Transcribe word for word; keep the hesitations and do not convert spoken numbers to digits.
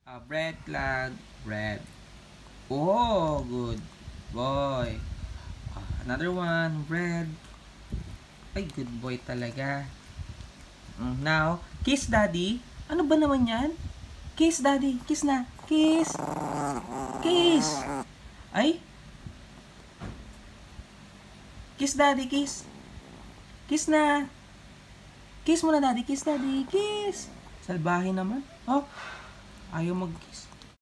Ah, red flag, red. Oh, good boy. Ah, another one, red. Ay, good boy talaga. Mm, now, kiss daddy. Ano ba naman yan? Kiss daddy, kiss na. Kiss. Kiss. Ay, kiss daddy, kiss. Kiss na. Kiss mo na daddy, kiss daddy, kiss. Salbahe naman. Oh, ayaw mag-kiss.